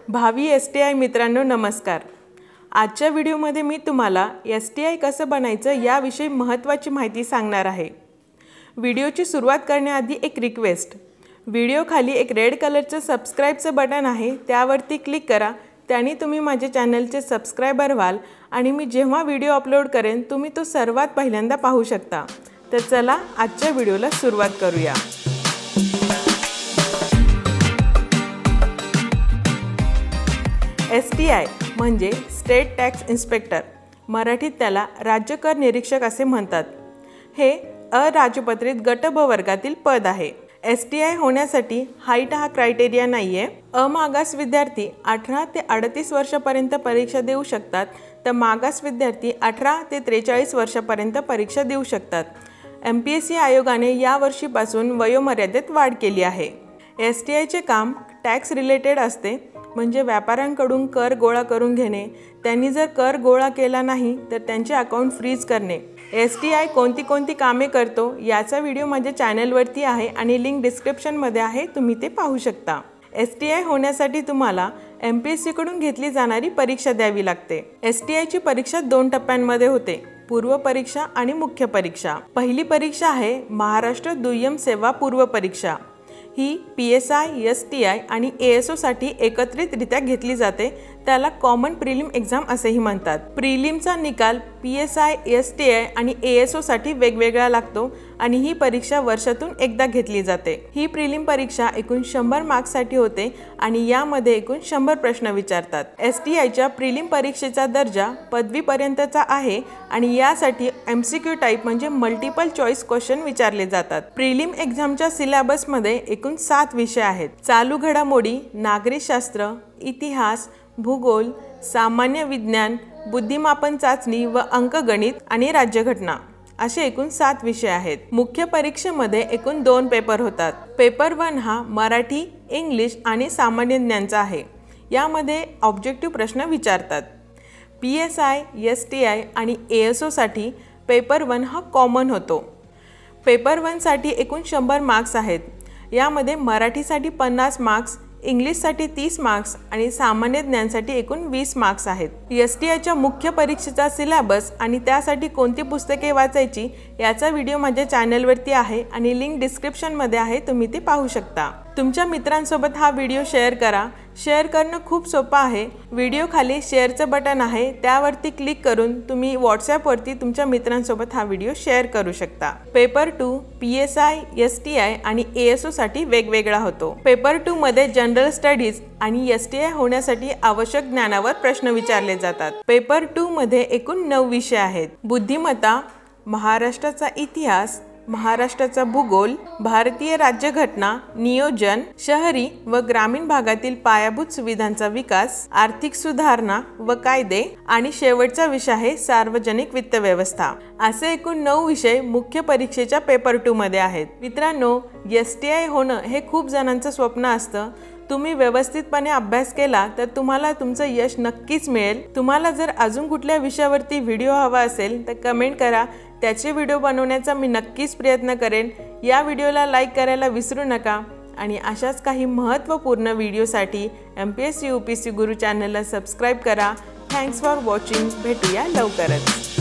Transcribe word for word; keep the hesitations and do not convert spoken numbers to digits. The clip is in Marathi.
भावी एस टी आय मित्रांनो नमस्कार। आजच्या व्हिडिओमध्ये मी तुम्हाला एस टी आय कसं बनायचं याविषयी महत्त्वाची माहिती सांगणार आहे। व्हिडिओची सुरुवात करण्याआधी एक रिक्वेस्ट, व्हिडिओ खाली एक रेड कलरचं सबस्क्राइबचं बटन आहे, त्यावरती क्लिक करा। त्याने तुम्ही माझे चॅनलचे सबस्क्राइबर व्हाल आणि मी जेव्हा व्हिडिओ अपलोड करेन तुम्ही तो सर्वात पहिल्यांदा पाहू शकता। तर चला आजच्या व्हिडिओला सुरुवात करूया। एस टी आय म्हणजे स्टेट टॅक्स इन्स्पेक्टर, मराठीत त्याला राज्य कर निरीक्षक असे म्हणतात। हे अराजपत्रित गट ब वर्गातील पद आहे। एस टी आय होण्यासाठी हाईट हा क्रायटेरिया नाही आहे। अमागास विद्यार्थी अठरा ते अडतीस वर्षापर्यंत परीक्षा देऊ शकतात, तर मागास विद्यार्थी अठरा ते त्रेचाळीस वर्षापर्यंत परीक्षा देऊ शकतात। एम पी एस सी आयोगाने या वर्षीपासून वयोमर्यादेत वाढ केली आहे। एस टी आयचे काम टॅक्स रिलेटेड असते, म्हणजे व्यापाऱ्यांकडून कर गोळा करून घेणे, त्यांनी जर कर गोळा केला नाही तर त्यांचे अकाउंट फ्रीज करणे। एस टी आय कोणती कोणती कामे करतो याचा व्हिडिओ माझ्या चॅनलवरती आहे आणि लिंक डिस्क्रिप्शनमध्ये आहे, तुम्ही ते पाहू शकता। एस टी आय होण्यासाठी तुम्हाला एम पी एस सीकडून घेतली जाणारी परीक्षा द्यावी लागते। एस टी आयची परीक्षा दोन टप्प्यांमध्ये होते, पूर्व परीक्षा आणि मुख्य परीक्षा। पहिली परीक्षा आहे महाराष्ट्र दुय्यम सेवा पूर्व परीक्षा। ही P S I, S T I आणि ए एस ओसाठी एकत्रितरित्या घेतली जाते, त्याला कॉमन प्रिलिम एक्झाम असेही म्हणतात। प्रिलिमचा निकाल P S I, S T I आणि ए एस ओसाठी वेगवेगळा लागतो आणि ही परीक्षा वर्षातून एकदा घेतली जाते। ही प्रिलिम परीक्षा एकूण शंभर मार्क्ससाठी होते आणि यामध्ये एकूण शंभर प्रश्न विचारतात। एस टी आयच्या प्रिलिम परीक्षेचा दर्जा पदवीपर्यंतचा आहे आणि यासाठी एम सी क्यू टाईप म्हणजे मल्टिपल चॉईस क्वेश्चन विचारले जातात। प्रिलिम एक्झामच्या सिलेबसमध्ये एकूण सात विषय आहेत। चालू घडामोडी, नागरिकशास्त्र, इतिहास, भूगोल, सामान्य विज्ञान, बुद्धिमापन चाचणी व अंकगणित आणि राज्यघटना असे एकूण सात विषय आहेत। मुख्य परीक्षेमध्ये एकूण दोन पेपर होतात। पेपर वन हा मराठी, इंग्लिश आणि सामान्य ज्ञानचा आहे। यामध्ये ऑब्जेक्टिव्ह प्रश्न विचारतात। P S I, S T I आणि ए एस ओसाठी पेपर वन हा कॉमन होतो। पेपर वनसाठी एकूण शंभर मार्क्स आहेत। यामध्ये मराठीसाठी पन्नास मार्क्स, इंग्लिशसाठी तीस मार्क्स आणि सामान्य ज्ञानसाठी एकूण वीस मार्क्स आहेत। एस टी आयच्या मुख्य परीक्षेचा सिलेबस आणि त्यासाठी कोणती पुस्तके वाचायची याचा व्हिडिओ माझ्या चॅनलवरती आहे आणि लिंक डिस्क्रिप्शनमध्ये आहे, तुम्ही ते पाहू शकता। तुमच्या मित्रांसोबत हा व्हिडिओ शेअर करा। शेअर करणं खूप सोपं आहे। व्हिडिओ खाली शेअरचं बटन आहे, त्यावरती क्लिक करून तुम्ही व्हॉट्सॲपवरती तुमच्या मित्रांसोबत हा व्हिडिओ शेअर करू शकता। Paper two P S I, S T I आणि ए एस ओसाठी वेगवेगळा होतो। पेपर टू मध्ये जनरल स्टडीज आणि एस टी आय होण्यासाठी आवश्यक ज्ञानावर प्रश्न विचारले जातात। पेपर टू मध्ये एकूण नऊ विषय आहेत। बुद्धिमत्ता, महाराष्ट्राचा इतिहास, महाराष्ट्राचा भूगोल, भारतीय राज्यघटना, नियोजन, शहरी व ग्रामीण भागातील पायाभूत सुविधांचा विकास, आर्थिक सुधारणा व कायदे आणि शेवटचा विषय आहे सार्वजनिक वित्त व्यवस्था। असे एकूण नऊ विषय मुख्य परीक्षेच्या पेपर टू मध्ये आहेत। मित्रांनो, एस टी आय होणं हे खूप जणांचं स्वप्न असतं। तुम्ही व्यवस्थितपणे अभ्यास केला तर तुम्हाला तुमचं यश नक्कीच मिळेल। तुम्हाला जर अजून कुठल्या विषयावरती व्हिडिओ हवा असेल तर कमेंट करा, त्याचे व्हिडिओ बनवण्याचा मी नक्कीच प्रयत्न करेन। या व्हिडिओला लाईक करायला विसरू नका आणि अशाच काही महत्त्वपूर्ण व्हिडिओसाठी M P S C U P C Guru चॅनलला सबस्क्राईब करा। Thanks for watching. भेटूया लवकरच।